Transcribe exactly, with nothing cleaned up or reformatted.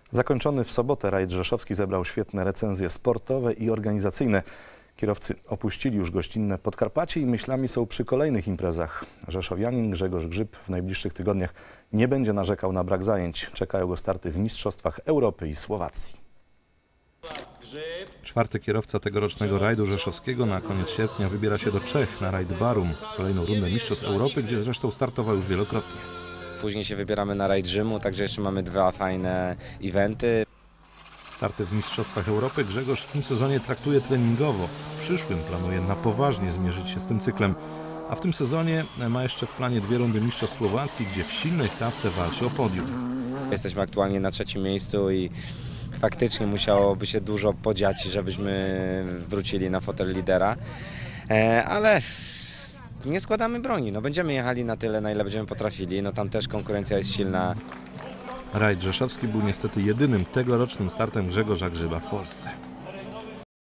Zakończony w sobotę rajd rzeszowski zebrał świetne recenzje sportowe i organizacyjne. Kierowcy opuścili już gościnne Podkarpacie i myślami są przy kolejnych imprezach. Rzeszowianin Grzegorz Grzyb w najbliższych tygodniach nie będzie narzekał na brak zajęć. Czekają go starty w Mistrzostwach Europy i Słowacji. Czwarty kierowca tegorocznego rajdu rzeszowskiego na koniec sierpnia wybiera się do Czech na rajd Barum, kolejną rundę Mistrzostw Europy, gdzie zresztą startował już wielokrotnie. Później się wybieramy na rajd Rzymu, także jeszcze mamy dwa fajne eventy. Starty w Mistrzostwach Europy Grzegorz w tym sezonie traktuje treningowo. W przyszłym planuje na poważnie zmierzyć się z tym cyklem. A w tym sezonie ma jeszcze w planie dwie rundy Mistrzostw Słowacji, gdzie w silnej stawce walczy o podium. Jesteśmy aktualnie na trzecim miejscu i faktycznie musiałoby się dużo podziać, żebyśmy wrócili na fotel lidera. Ale nie składamy broni. No, będziemy jechali na tyle, na ile będziemy potrafili. No, tam też konkurencja jest silna. Rajd rzeszowski był niestety jedynym tegorocznym startem Grzegorza Grzyba w Polsce.